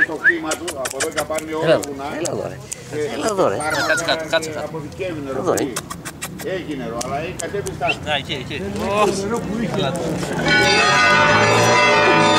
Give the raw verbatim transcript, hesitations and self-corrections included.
στο κτήμα του, από εδώ και πάνε όλα βουνά. Έλα εδώ ρε. Έλα εδώ ρε. Κάτσε κάτω, κάτσε κάτω. Αποθηκεύουνε ρε πολύ. Έγινε ρε, αλλά έχει κατέβει στάση. Α, εκεί, εκεί.